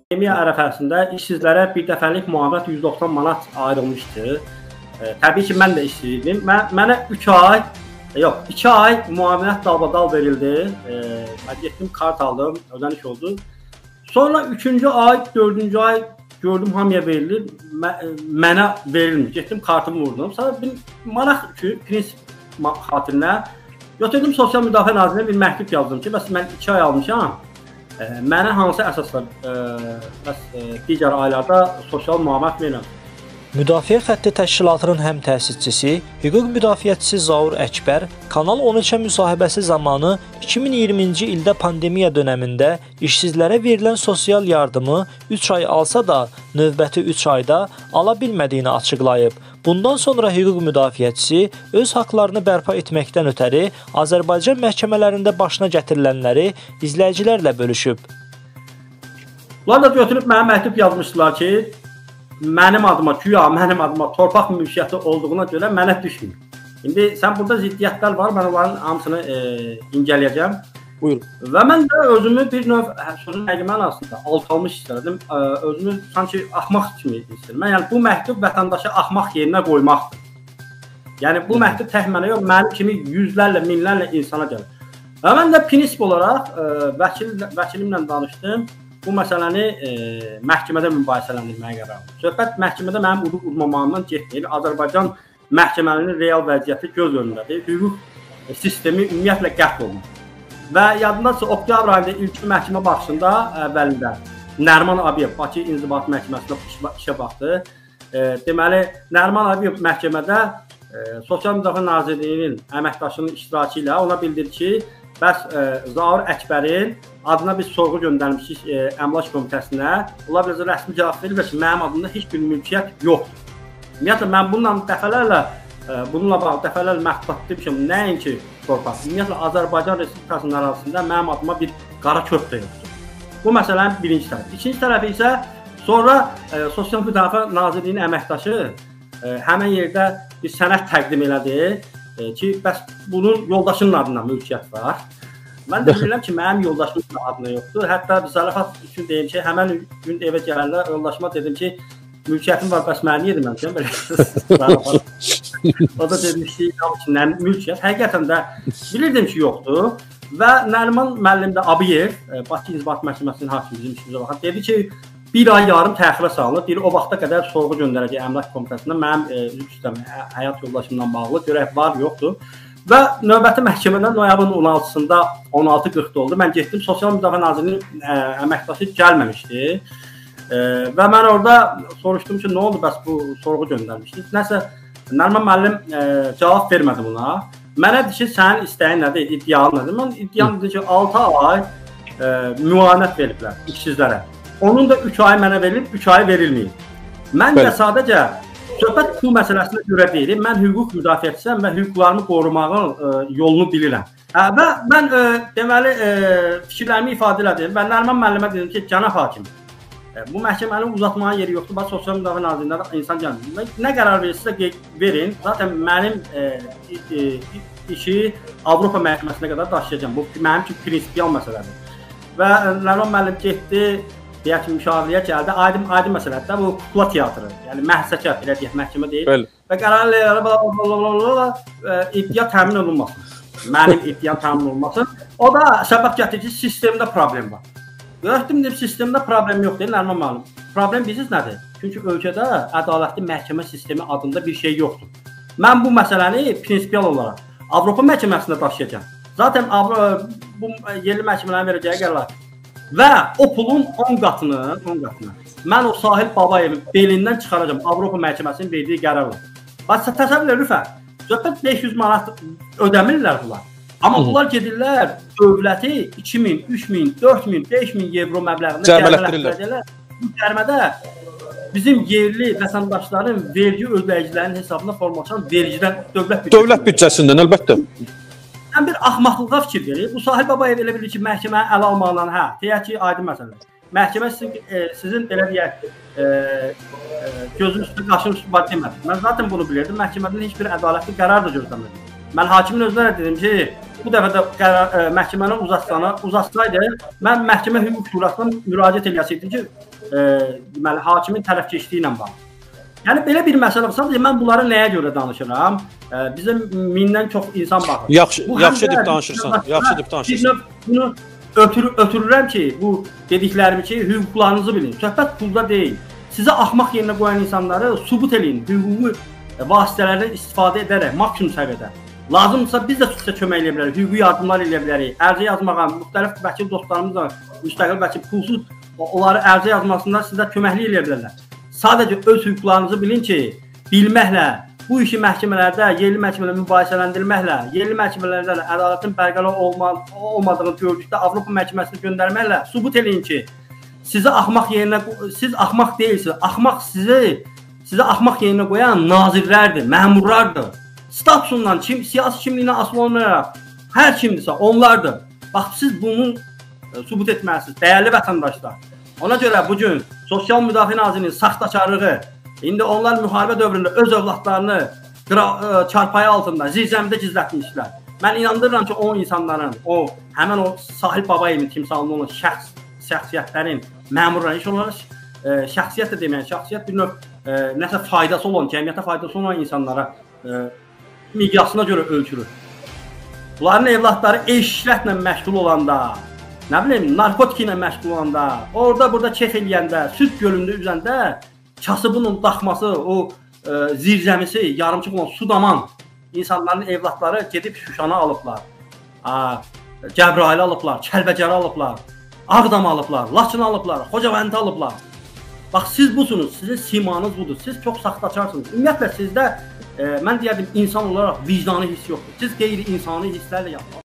Pandemiya ərəfəsində işsizlərə bir dəfəlik müavinət 190 manat ayrılmışdı. Təbii ki, mən də işsizdim. Mənə 2 ay müavinət dalbadal verildi. Mən getdim, kart aldım, ödəniş oldu. Sonra 3-cü ay, 4-cü ay gördüm hamıya verilir, mənə verilmir. Getdim, kartımı vurdum. Sonra bir maraq üçün, prinsip xatirinə götürdüm, Sosial Müdafiə Nazirinə bir məktub yazdım ki, bəs mən 2 ay almışam. Mənə hansı əsaslar digər aylarda sosial müavinət verirəm? Müdafiə Xətti Təşkilatının həm təsisçisi, hüquq müdafiəçisi Zaur Əkbər Kanal 13-ə müsahibəsi zamanı 2020-ci ildə pandemiya dönəmində işsizlərə verilən sosial yardımı 3 ay alsa da, növbəti 3 ayda ala bilmədiyini açıqlayıb. Bundan sonra hüquq müdafiəçisi öz haqlarını bərpa etməkdən ötəri Azərbaycan məhkəmələrində başına gətirilənləri izləyicilərlə bölüşüb. Bunlar da götürüb mənə məktub yazmışdılar ki, mənim adıma, mənim adıma torpaq mülkiyyəti olduğuna görə mənə düşmür. İndi sən burada ziddiyyətlər var, mən onların hamısını incələyəcəm. Buyurun. Və mən də özümü bir növ sözün həqiqətən aslında alçalmış istədim. Özümü sanki axmaq kimi istəyirəm. Yəni bu məktub vətəndaşı axmaq yerinə qoymaqdır. Yəni bu məktub tək mənə yox, mənim kimi yüzlərlə, minlərlə insana gəlir. Və mən də prinsip olaraq vəkilimlə danışdım. Bu məsələni məhkəmədə mübahisələndirməyə qərar aldım. Söhbət məhkəmədə mənim udmamağımdan getmir. Azərbaycan məhkəmələrinin real vəziyyəti göz önündədir. Hüquq sistemi ümumiyyətlə qətl olunur. Və yadındadırsa, oktyabr ayında ilk məhkəmə baxışında əvvəlində Nəriman Abiyev Bakı İnzibati Məhkəməsində işə baxdı. Deməli, Nəriman Abiyev məhkəmədə Sosial Müdafiə Nazirliyinin əməkdaşının iştirakı ilə ona bildirdi ki, bəs Zaur Əkbərin adına biz sorğu göndərmişik Əmlak Komitəsinə. Onlar bizə rəsmi cavab verir ki, mənim adımda heç bir mülkiyyət yoxdur. Ümumiyyətlə, mən bununla bağlı dəfələrlə mətbuat demişəm, nəinki torpaq. Ümumiyyətlə, Azərbaycan Respublikasının ərazisində mənim adıma bir qara kök də yoxdur. Bu məsələnin birinci tərəfi. İkinci tərəfi isə sonra Sosial Müdafiə Nazirliyinin əməkdaşı həmin yerdə bir sənəd təqdim elədi ki, bəs bunun yoldaşının adına mülkiyyət var. Mən də bilirəm ki, mənim yoldaşımın adına yoxdur. Hətta zarafat üçün deyim ki, həmən gün evə gələndə yoldaşıma dedim ki, mülkiyyətim var, bəs məni yedirməmişəm. O da demiş ki, mülkiyyət. Həqiqətən də bilirdim ki, yoxdur. Və Nəriman müəllim də Abiyev, Bakı İnzibati Məhkəməsinin hakimi bizim işimizə baxan, dedi ki, bir ay yarım təxirə salınır. O vaxta qədər sorğu göndərəcək Əmlak Komitəsində mənim həyat yoldaşımla bağlı görək var, yoxdur. Və növbəti məhkəmədə noyabrın 16-sında 16:40 oldu. Mən getdim, Sosial Müdafiə Nazirliyinin əməkdaşı gəlməmişdi. Və mən orada soruşdum ki, nə oldu, bəs bu sorğu göndərmişdiniz? Nəsə, Nəriman müəllim cavab vermədi buna. Mənə dedi ki, sənin istəyin nədir, iddian nədir? Mən iddiam dedi ki, 6 ay müavinət veriblər işsizlərə. Onun da 3 ay mənə verilib, 3 ay verilməyib. Mən də sadəcə söhbət pul məsələsinə görə deyil. Mən hüquq müdafiəçisiyəm və hüquqlarımı qorumağın yolunu bilirəm. Və mən deməli fikirlərimi ifadə elədim. Və Nəriman müəllimə dedim ki, cənab hakim, bu məhkəmənin uzatmanın yeri yoxdur. Bax, Sosial Müdafiə Nazirliyində insan gəlmir. Nə qərar verirsinizsə verin. Zaten mənim işi Avropa məhkəməsinə qədər daşıyacağam. Bu mənim üçün prinsipial məsələdir. Və Nəriman müəllim getdi, deyək ki, müşavirəyə gəldi. Aydın məsələdir. Bu kukla teatrı, yəni məhsəkə, belə deyək, məhkəmə deyil. Və qərar iddia təmin olunmasın. Mənim iddiam təmin olunmasın. O da səbəb gətirir ki, sistemdə problem var. Gördüm, sistemdə problem yox deyil, Nəriman müəllim. Problem bilirsiniz nədir? Çünki ölkədə ədalətli məhkəmə sistemi adında bir şey yoxdur. Mən bu məsələni prinsipial olaraq Avropa məhkəməsində daşıyacağam. Zaten bu yerli məhkəmələrin verəcəyi qərarlar. Və o pulun 10 qatını mən o Sahil Babayevin belindən çıxaracağam. Avropa məhkəməsinin verdiyi qərarla. Bax, təsəvvür edin lütfən. Söhbət 500 manat ödəmirlər bunlar. Amma bunlar gedirlər dövləti 2000, 3000, 4000, 5000 evro məbləğində cərimələtdirirlər. Bu cərimədə bizim yerli vətəndaşların, vergi ödəyicilərinin hesabına formalaşan vergidən dövlət büdcəsindən əlbəttə. Sən bir axmaqlığa fikir verir. Bu Sahil Babayev elə bilir ki, məhkəməni ələ almaqla, deyək ki, aydın məsələdir. Məhkəmə sizin belə deyək, gözün üstü, qaşın üstü var demədi. Mən zaten bunu bilirdim. Məhkəmədən heç bir ədalətli qərar da gözləmədim. Mən hakimin özünə dedim ki, bu dəfə də məhkəməni uzatsaydı, mən məhkəmə hüquq şurasına müraciət edəcəkdim ki, deməli hakimin tərəfkeşliyi ilə bağlı. Yəni belə bir məsələ var. Sadəcə mən bunları nəyə görə danışıram? Bizim mindən çox insan baxır. Yaxşı edib danışırsan. Yaxşı edib danışırsan. Bunu ötürürəm ki, bu dediklərimi ki, hüquqlarınızı bilin. Söhbət pulda deyil. Sizə axmaq yerinə qoyan insanları sübut eləyin. Hüquqi vasitələrdən istifadə edərək maksimum səviyyədə. Lazımdırsa biz də sizə kömək edə bilərik. Hüquqi yardımlar edə bilərik. Ərizə yazmağa müxtəlif vəkil dostlarımızla, müstəqil vəkil pulsuz onları ərizə yazmasında sizə köməklik edə bilərlər. Sadəcə öz hüquqlarınızı bilin ki, bilməklə, bu işi məhkəmələrdə, yerli məhkəmələrdə mübahisələndirməklə, yerli məhkəmələrdə ədalətin bərqərar olmadığını gördükdə Avropa məhkəməsinə göndərməklə sübut eləyin ki, sizə axmaq yerinə, siz axmaq deyilsiniz, axmaq sizə axmaq yerinə qoyan nazirlərdir, məmurlardır. Statusundan, siyasi kimliyinə asılı olmayaraq, hər kimdirsə onlardır. Bax, siz bunu sübut etməlisiniz, dəyərli vətəndaşlar. Ona görə bugün Sosial Müdafiə Nazirliyinin saxtakarlığı, indi onlar müharibə dövründə öz övladlarını çarpayı altında, zirzəmidə gizlətmişlər. Mən inandırıram ki, o insanların, həmən o Sahil Babayevin timsalında olan şəxsiyyətlərin, məmurların, heç onlara şəxsiyyət də deməyən, şəxsiyyət bir növ nəsə faydası olan, cəmiyyətə faydası olan insanlara miqyasına görə ölçülür. Bunların evlatları eşrətlə məşğul olanda, nə bilim, narkotik ilə məşğul olanda, orada-burada kef eləyəndə, süd gölündə üzəndə kasıbının daxması, o zirzəmisi, yarımçıq olan Sudaman insanların evlatları gedib Şuşanı alıblar, Cəbrayili alıblar, Kəlbəcəri alıblar, Ağdamı alıblar, Laçını alıblar, Xocavəndi alıblar. Bax, siz busunuz, sizin simanız budur, siz çox saxtaçarsınız. Ümumiyyətlə, sizdə, mən deyərdim, insan olaraq vicdanı hiss yoxdur. Siz qeyri-insani hisslərlə yapmalısınız.